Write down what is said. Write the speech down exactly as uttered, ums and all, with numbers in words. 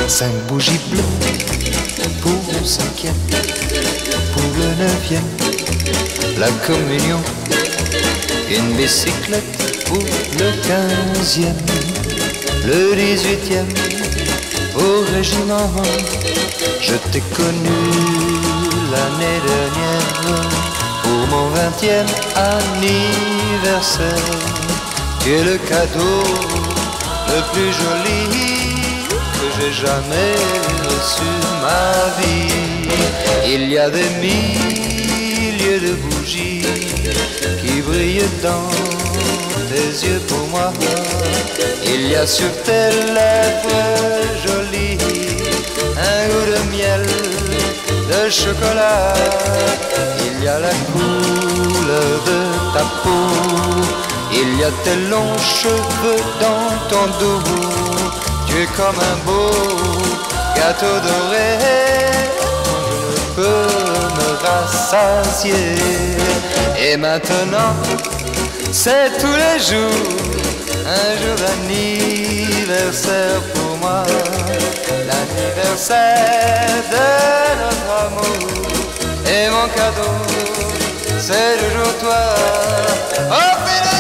Cinq bougies bleues pour le cinquième, pour le neuvième, la communion. Une bicyclette pour le quinzième, le dix-huitième au régiment. Je t'ai connu l'année dernière pour mon vingtième anniversaire. Tu es le cadeau le plus joli que j'ai jamais reçu de ma vie. Il y a des milliers de bougies qui brillent dans tes yeux pour moi. Il y a sur tes lèvres jolies un goût de miel, de chocolat. Il y a la couleur de ta peau, il y a tes longs cheveux dans ton dos. Tu es comme un beau gâteau doré dont je ne peux me rassasier. Et maintenant, c'est tous les jours un jour d'anniversaire pour moi. L'anniversaire de notre amour. Et mon cadeau, c'est toujours toi. Oh,